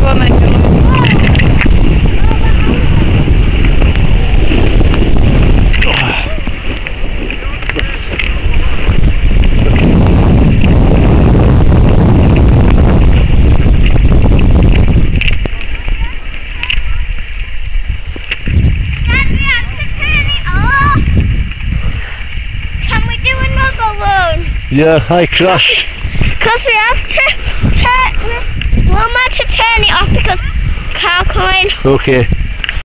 on then. Yeah, I crashed. Because we have to turn, we'll have to turn it off because car coming. Okay.